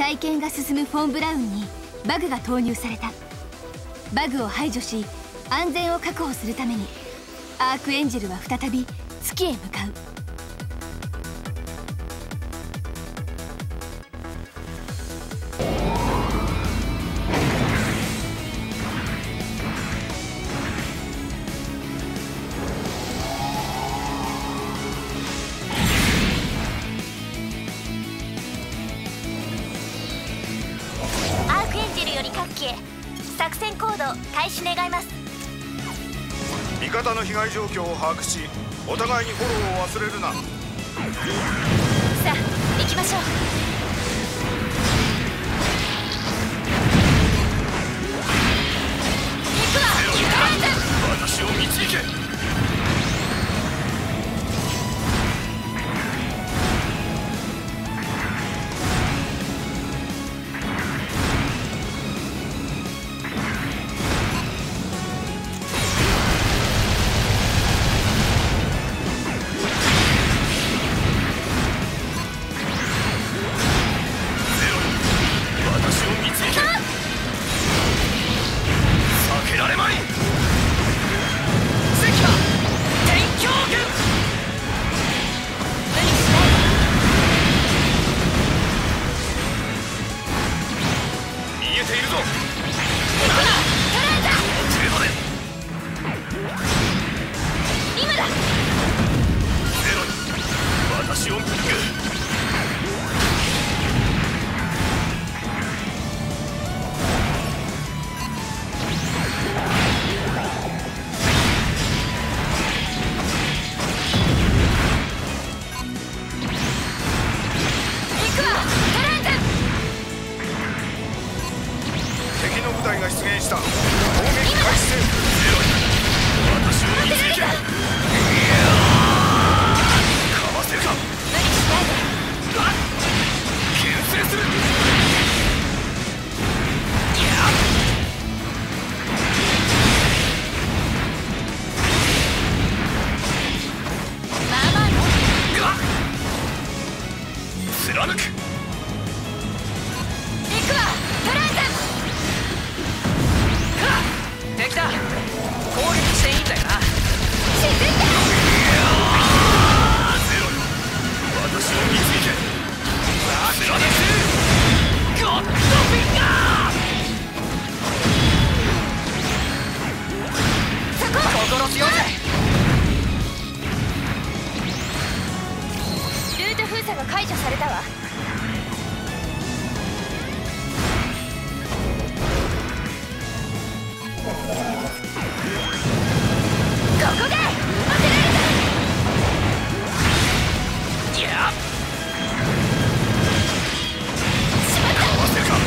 再建が進むフォン・ブラウンにバグが投入された。バグを排除し安全を確保するためにアークエンジェルは再び月へ向かう。 作戦行動開始願います。 味方の被害状況を把握し、お互いにフォローを忘れるな。 さあ行きましょう。行くわ。 私を導け。が出現した。攻撃開始せよ。私を見つけ。かわせるか。 無理しないで。 牽制する。 まあまあね。 貫く。 行くわ。トランザ。 敵だ。攻撃していいんだよな。 沈んだ。 私を見つけ。貫く。 ゴッドフィンガー。 そこ。 心強いぜ。 ルート封鎖が解除されたわ。ここで当てられた。 いやしまった。 かわせるか。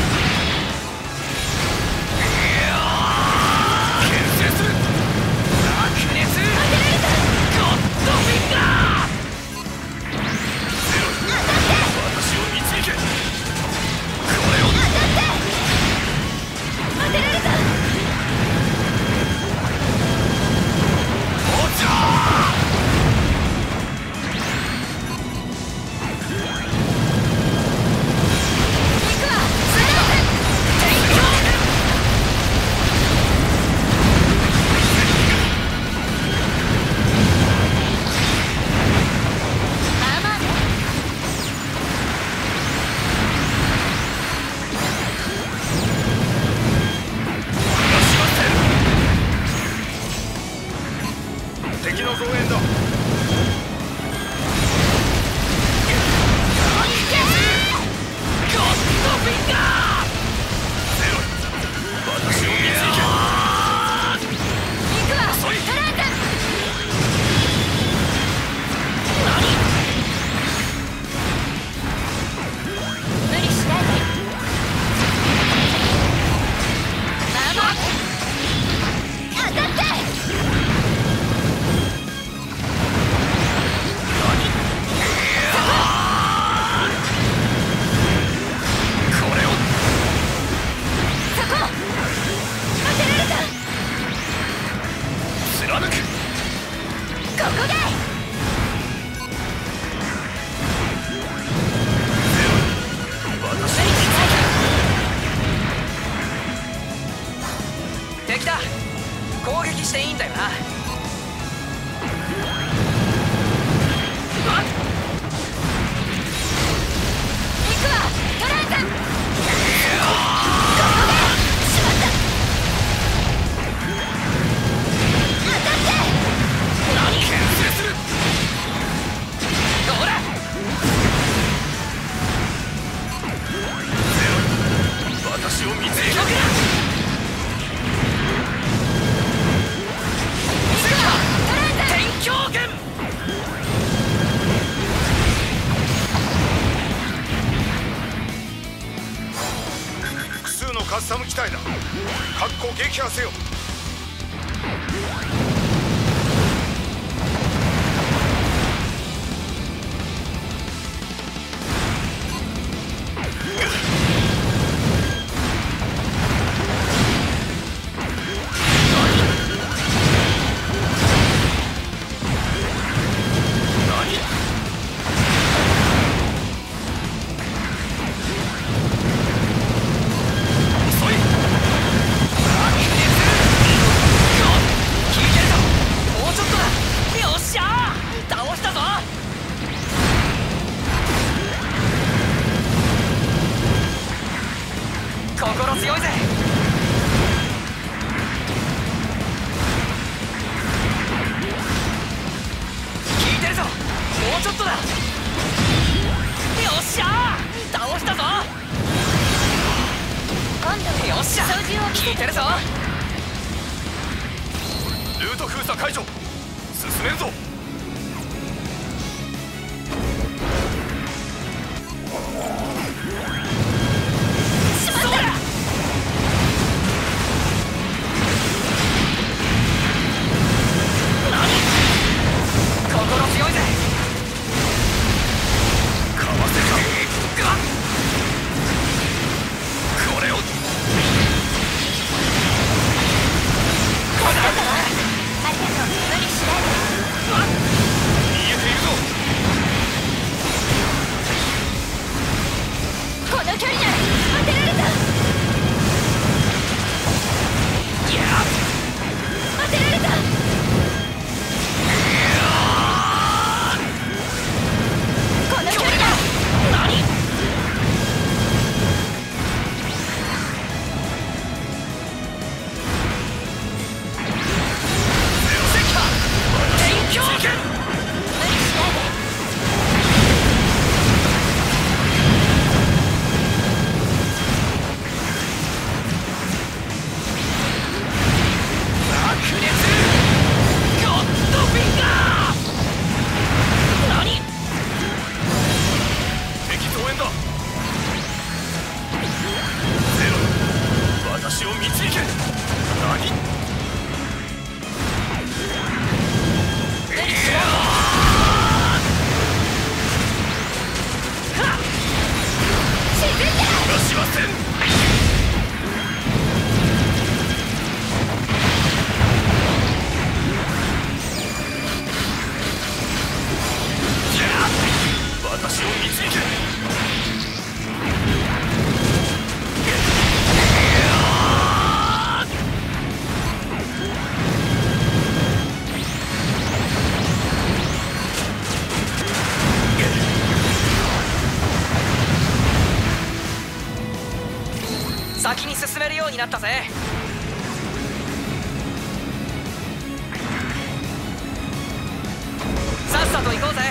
牽制する。 白熱。 当てられた。 ゴッドフィンガー。 私を見カスタム機体だ。確固撃破せよ。 心強いぜ。効いてるぞ。もうちょっとだ。よっしゃー、倒したぞ。 今度よっしゃ、 操縦を見せて効いてるぞ。 ルート封鎖解除。進めるぞ。 心強いぜ。 かわせか。これを。 ありがとう。無理しないで。 見えているぞ。 この距離なら当てられた。 いや当てられた。この距離だ。 何。天狂剣。 無理しないで。 白熱ゴッドフィンガー。何。 敵増援だ。ゼロ、私を導け。何。 無理しないで。沈んで。 逃がしません。私を導け。 先に進めるようになったぜ。さっさと行こうぜ。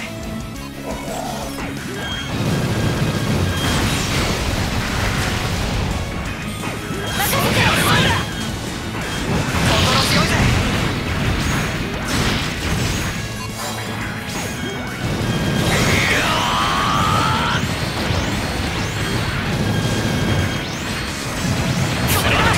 任せて。 心強いぜ。これだ。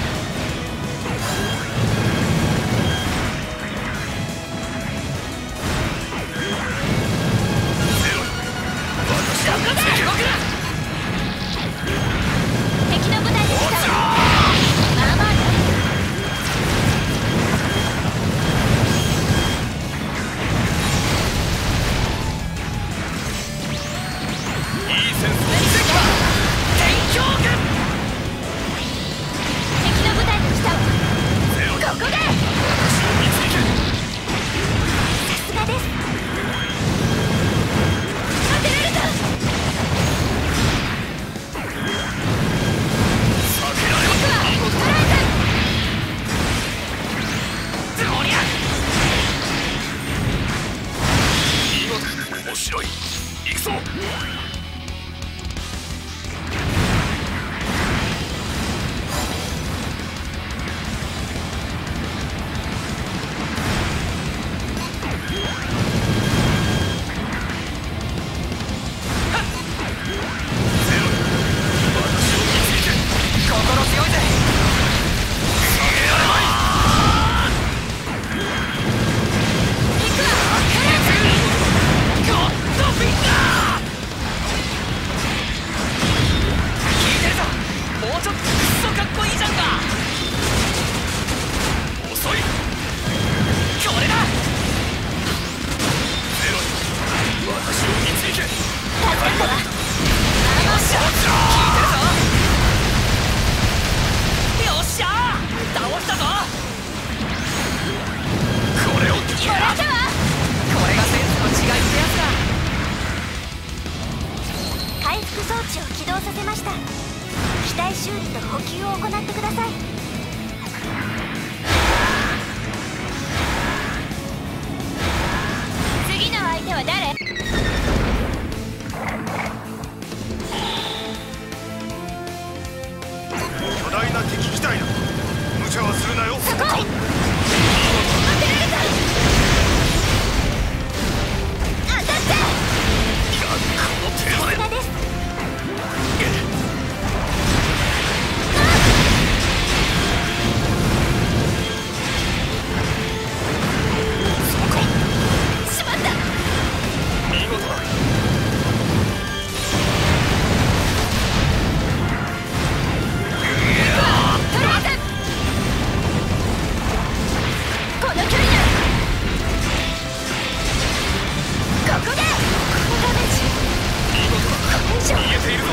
敵の部隊に来たわ。まあまあね。 いいセンス。 天狂剣。 敵の部隊に来たわ。 ゼロ、 ここで。 私を導け。 さすがです。当てられた。 避けられ僕は捕らえおりゃ。 見事。面白い。行くぞ。ゼロ、私を導け。 心強いったわ。 よっしゃ効いてるぞ。よっしゃ倒したぞ。これをもらったわ。 これがセンスの違いってやつだ。 回復装置を起動させました。機体修理と補給を行ってください。次の相手は誰？ 巨大な敵機体だ。無茶はするなよ。 そこ！当てられた！当たった！ この程度でさすがです。しまった！ 見事だ。 とりあえずこの距離ならここでこのダメージ見事だ。 これ以上見えているぞ。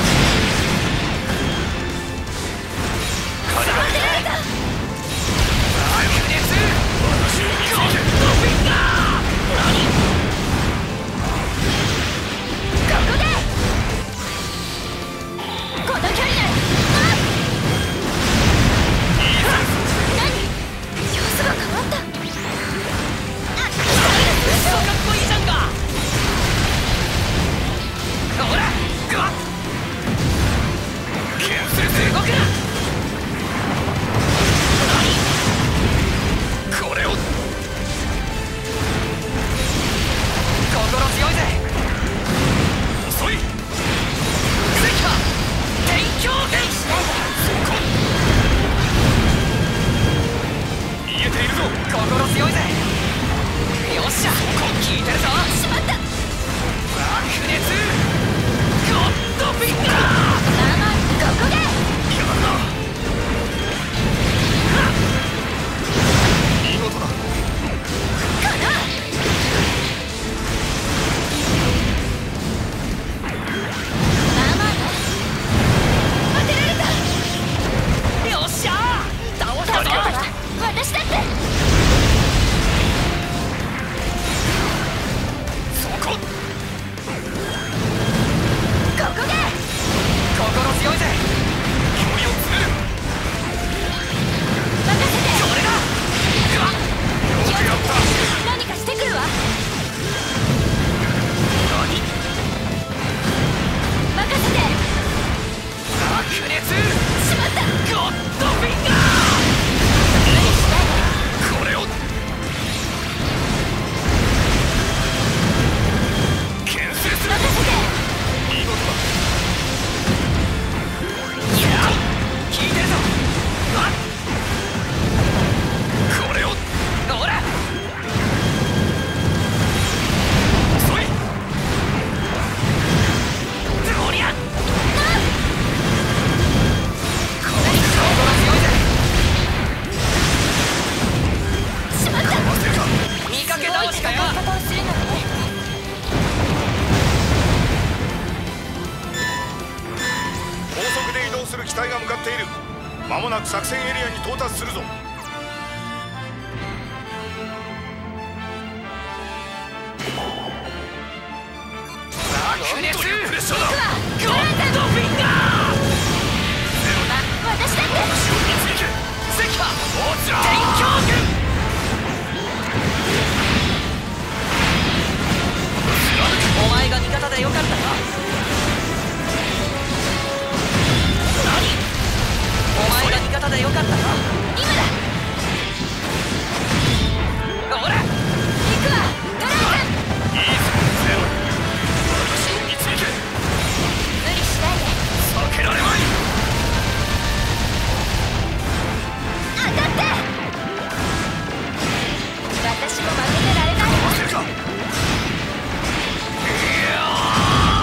当てられた。 白熱私を見つけてゴッドフィンガー。 ここでこの距離なら何？様子が変わった。 かっこいいじゃんか。ほらグワッ牽制動くな。 これを心強いぜ。 遅い。 ゼキハ天狂剣。 見えているぞ。 心強いぜ。よっしゃ効いてるぞ。 しまった。 白熱ゴッドフィンガー。 ここでやるな。見事だ。 当てられた。 よっしゃ倒したぞ。 私だってそこ。 ここで心強いぜ。 距離を詰める。 任せて。 これだ。グワッ気をつけてやった。 何かしてくるわ。 何？ 任せて。 白熱しまった。 ゴッドフィンガー。 無理しないで。 これを牽制する。 任せて。 見事だ。 いや効いてるぞ。 これをほら遅い。 おりゃか心強いぜ。 しまった。 わせるか。 見かけ倒しかよ。 すごい戦い方をするのね。 高速で移動する機体が向かっている。間もなく作戦エリアに到達するぞ。 白熱というプレッシャーだ。 ゴッドフィンガー。 私だって私を見つけ。 ゼキハおじゃ天狂剣。お前が味方でよかったよ。お前が味方でよかったよ。 今だ。 ほら行くわ。ドラえいいぞ。ゼロ。私を見つけ。 無理しないで。 避けられまい。 当たって。私も負けてられないわ。 わせるか。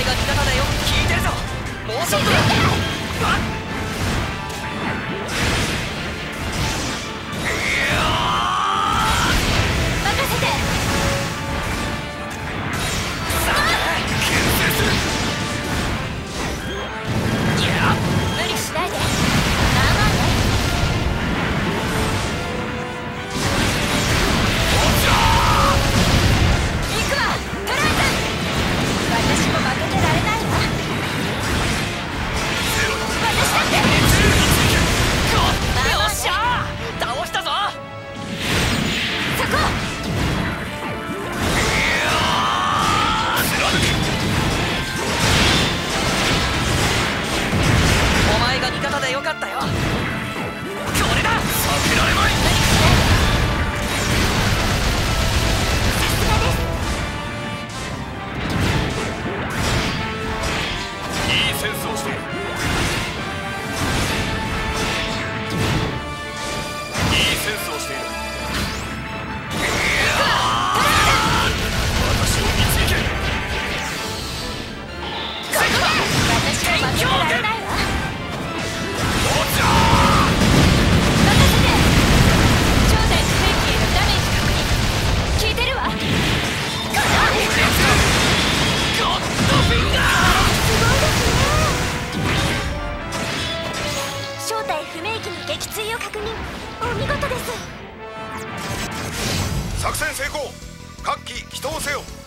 が味方だよ。聞いてるぞ。もうちょっとだ。 任せて。 無理しないで。まあまあね。行くわトライズ。私も負けてられないわ。私だって。 よっしゃー、倒したぞ。 そこ。 お前が味方でよかったよ。これだ。避けられまい。 さすがです。 いいセンスをしている。いいセンスをしている。私を導け。 私も負けてられないわ。 任せて。正体不兵器へのダメージ確認。聞いてるわ。 ゴッドフィンガ正体不明機の撃墜を確認。お見事です。 作戦成功。各機起動せよ。